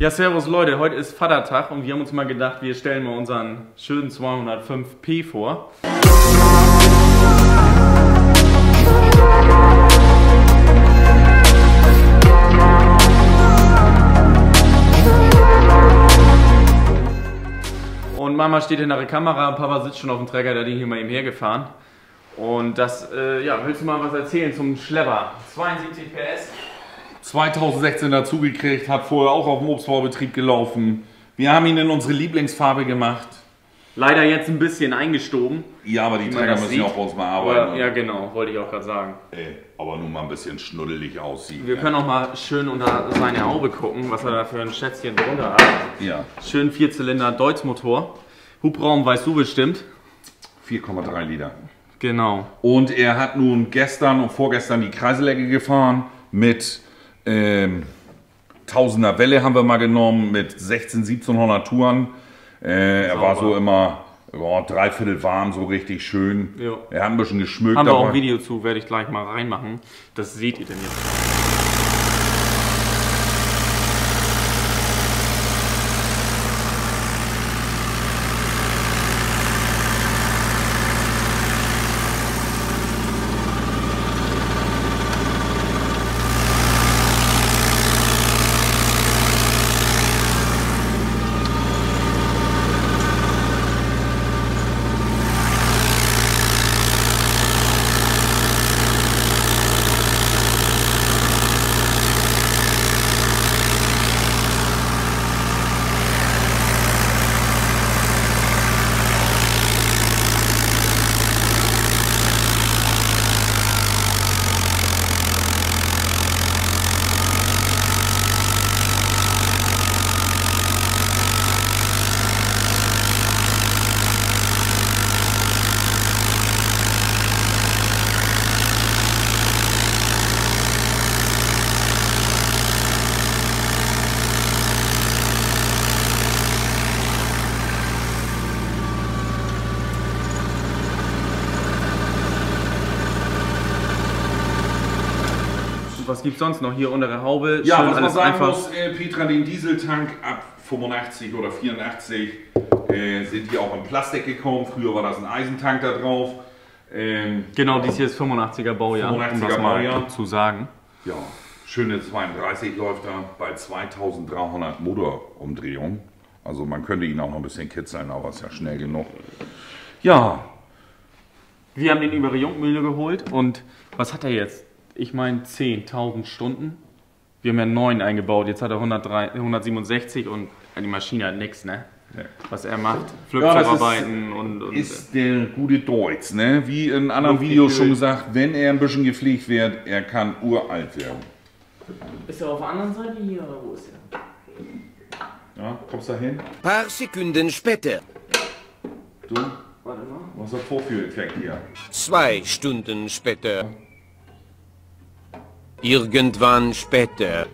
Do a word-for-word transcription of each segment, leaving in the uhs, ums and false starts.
Ja, servus Leute, heute ist Vatertag und wir haben uns mal gedacht, wir stellen mal unseren schönen zweihundertfünf P vor. Und Mama steht hinter der Kamera, Papa sitzt schon auf dem Trecker, der hat ihn hier mal eben hergefahren. Und das, äh, ja, willst du mal was erzählen zum Schlepper? zweiundsiebzig P S. zweitausendsechzehn dazugekriegt, hat vorher auch auf dem Obstbaubetrieb gelaufen. Wir haben ihn in unsere Lieblingsfarbe gemacht. Leider jetzt ein bisschen eingestoben. Ja, aber die Träger müssen ja auch bei uns mal arbeiten. Aber, ja genau, wollte ich auch gerade sagen. Ey, aber nun mal ein bisschen schnuddelig aussieht. Wir können auch mal schön unter seine Haube gucken, was er da für ein Schätzchen drunter hat. Ja. Schön Vierzylinder Deutz-Motor. Hubraum weißt du bestimmt. vier Komma drei Liter. Genau. Und er hat nun gestern und vorgestern die Kreiselecke gefahren mit ähm, Tausender Welle haben wir mal genommen mit sechzehnhundert, siebzehnhundert Touren. Äh, er war so immer oh, dreiviertel warm, so richtig schön. Jo. Er hat ein bisschen geschmückt. Haben wir auch ein Video zu, werde ich gleich mal reinmachen. Das seht ihr denn jetzt. Was gibt es sonst noch? Hier unter der Haube. Ja, schön was man alles sagen einfach. muss, äh, Petra, den Dieseltank ab fünfundachtzig oder vierundachtzig äh, sind hier auch in Plastik gekommen. Früher war das ein Eisentank da drauf. Ähm, Genau, dies hier ist fünfundachtziger Baujahr, fünfundachtziger um das mal Baujahr. zu sagen. ja, schöne zweiunddreißig läuft da bei zweitausenddreihundert Motorumdrehungen. Also man könnte ihn auch noch ein bisschen kitzeln, aber ist ja schnell genug. Ja. Wir haben den über die Jungmühle geholt und was hat er jetzt? Ich meine zehntausend Stunden. Wir haben ja neun eingebaut, jetzt hat er hundertdrei, hundertsiebenundsechzig und die Maschine hat nichts, ne? Ja. Was er macht, Ja, Flipzugarbeiten und, und... ist der gute Deutz, ne? Wie in anderen Videos schon gesagt, wenn er ein bisschen gepflegt wird, er kann uralt werden. Ist er auf der anderen Seite hier oder wo ist er? Ja, kommst du da hin? Paar Sekunden später. Du? Warte mal. Was ist der Vorführeffekt hier? Zwei Stunden später. Irgendwann später.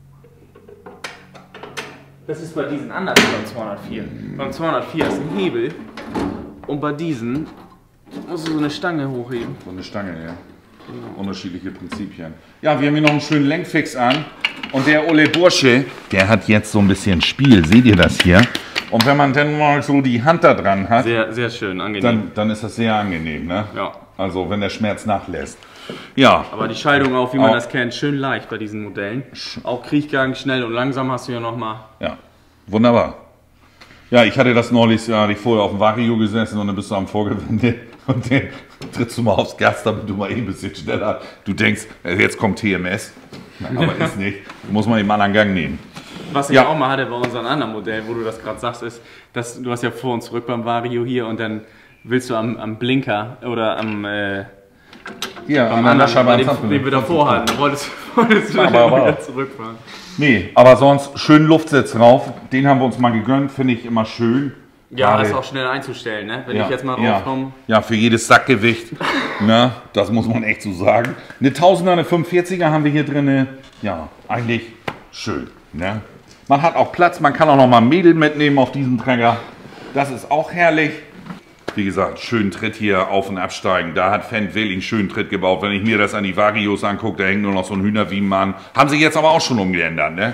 Das ist bei diesen anders beim zweihundertvier. Beim zweihundertvier ist ein Hebel und bei diesen musst du so eine Stange hochheben. So eine Stange, ja. Unterschiedliche Prinzipien. Ja, wir haben hier noch einen schönen Lenkfix an. Und der Ole Bursche, der hat jetzt so ein bisschen Spiel. Seht ihr das hier? Und wenn man dann mal so die Hand da dran hat, Sehr, sehr schön, angenehm. dann, dann ist das sehr angenehm, ne? Ja. Also wenn der Schmerz nachlässt. Ja. Aber die Schaltung auch, wie man Auch. das kennt, schön leicht bei diesen Modellen. Auch Kriechgang, schnell und langsam hast du ja nochmal. Ja, wunderbar. Ja, ich hatte das neulich, ja, hatte ich vorher auf dem Vario gesessen und dann bist du am Vorgewende und dann trittst du mal aufs Gas, damit du mal eben ein bisschen schneller. Du denkst, jetzt kommt T M S, aber ist nicht. Du musst mal eben einen anderen Gang nehmen. Was ich Ja. auch mal hatte bei unserem anderen Modell, wo du das gerade sagst, ist, dass du hast ja vor und zurück beim Vario hier und dann willst du am, am Blinker oder am äh, Hier, am an der anderen, Scheibe bei dem, den wir davor hatten, wolltest, wolltest du Aber, dann aber. wieder zurückfahren. Nee, aber sonst schön Luftsitz drauf. Den haben wir uns mal gegönnt, finde ich immer schön. Ja, Gerade- ist auch schnell einzustellen, ne? Wenn ja, ich jetzt mal ja. raufkomme. Ja, für jedes Sackgewicht. Ne, das muss man echt so sagen. Eine Tausender, eine fünfundvierziger haben wir hier drin. Ja, eigentlich schön. Ne? Man hat auch Platz, man kann auch noch mal Mädel mitnehmen auf diesem Träger. Das ist auch herrlich. Wie gesagt, schönen Tritt hier auf- und absteigen. Da hat Fendt wirklich einen schönen Tritt gebaut. Wenn ich mir das an die Varios angucke, da hängt nur noch so ein Hühnerwiemen an. Haben sie jetzt aber auch schon umgeändert, ne? Richtig.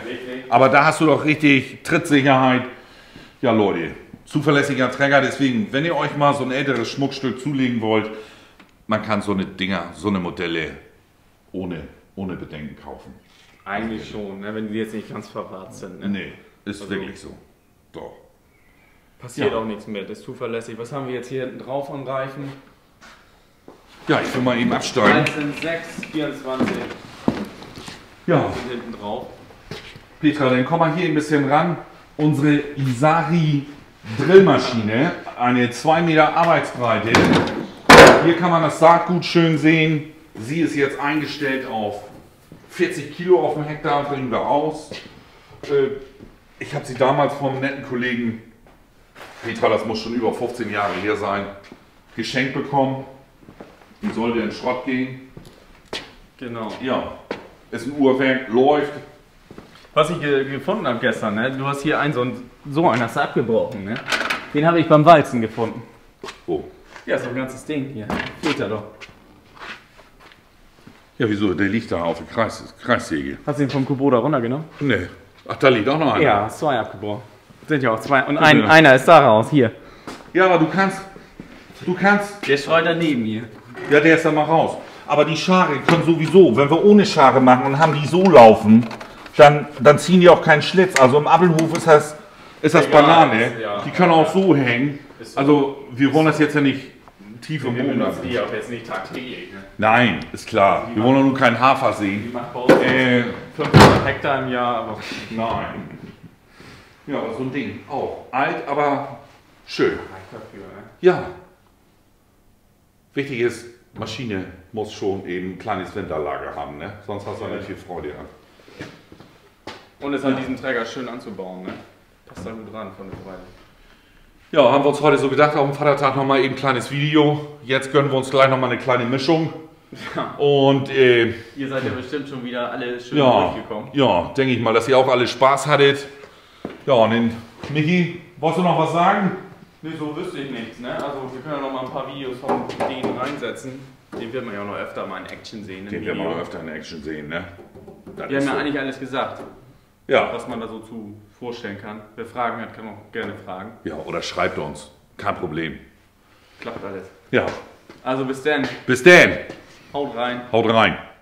aber da hast du doch richtig Trittsicherheit. Ja, Leute, zuverlässiger Träger, deswegen, wenn ihr euch mal so ein älteres Schmuckstück zulegen wollt, man kann so eine Dinger, so eine Modelle ohne, ohne Bedenken kaufen. Eigentlich schon, ne, wenn die jetzt nicht ganz verwahrt sind. Ne? Nee, ist Also, wirklich so. Doch. Passiert Ja. auch nichts mit, ist zuverlässig. Was haben wir jetzt hier hinten drauf an Reifen? Ja, ich will mal eben absteigen. dreizehn, sechs, vierundzwanzig Ja, sind hinten drauf. Petra, dann komm mal hier ein bisschen ran. Unsere Isari Drillmaschine, eine zwei Meter Arbeitsbreite. Hier kann man das Saatgut schön sehen. Sie ist jetzt eingestellt auf vierzig Kilo auf dem Hektar, bringen wir aus. Äh, Ich habe sie damals vom netten Kollegen, Petra, das muss schon über fünfzehn Jahre her sein, geschenkt bekommen. Die sollte in den Schrott gehen. Genau. Ja, ist ein Uhrwerk, läuft. Was ich ge gefunden habe gestern, ne? Du hast hier einen, so, ein, so einen hast du abgebrochen, ne? Den habe ich beim Walzen gefunden. Oh. Ja, so ein ganzes Ding hier. Fehlt da doch. Ja, wieso? Der liegt da auf der Kreis Kreissäge. Hast du ihn vom Kubota runtergenommen? Nee. Ach, da liegt auch noch einer. Ja, hast zwei abgebrochen. Sind ja auch zwei. Und ein, einer ist da raus, hier. Ja, aber du kannst, du kannst, Der streut daneben hier. ja, der ist da mal raus. Aber die Schare können sowieso, wenn wir ohne Schare machen und haben die so laufen, dann, dann ziehen die auch keinen Schlitz. Also im Appelhof ist das, ist das Egal, Banane. ja. Die können auch so hängen. Ist so. Also wir wollen das jetzt ja nicht tief im Wir Boden benutzen lassen. die auch jetzt nicht tagtäglich, ne? Nein, ist klar. Wir wollen doch nur keinen Hafer Die sehen. macht bei uns Äh, fünfhundert Hektar im Jahr, aber nein. Ja, aber so ein Ding auch. Alt, aber schön. reicht dafür, ne? Ja. Wichtig ist, Maschine muss schon eben ein kleines Winterlager haben, ne? Sonst hast du nicht viel Freude an. Und es an diesem Träger schön anzubauen, ne? Passt da gut ran von der Weile. Ja, haben wir uns heute so gedacht, auf dem Vatertag nochmal eben ein kleines Video. Jetzt gönnen wir uns gleich nochmal eine kleine Mischung. Ja. Und äh, Ihr seid ja bestimmt schon wieder alle schön ja, durchgekommen. ja, denke ich mal, dass ihr auch alle Spaß hattet. Ja, und den Michi, wolltest du noch was sagen? Nee, so wüsste ich nichts, ne? Also wir können ja noch mal ein paar Videos von denen reinsetzen. Den wird man ja auch noch öfter mal in Action sehen. im Den werden wir Video. noch öfter in Action sehen, ne? Das Wir haben ist ja so. eigentlich alles gesagt, Ja, was man da so zu vorstellen kann. Wer Fragen hat, kann auch gerne fragen. ja, oder schreibt uns. Kein Problem. Klappt alles. Ja, Also bis dann. bis dann. Haut rein. Haut rein.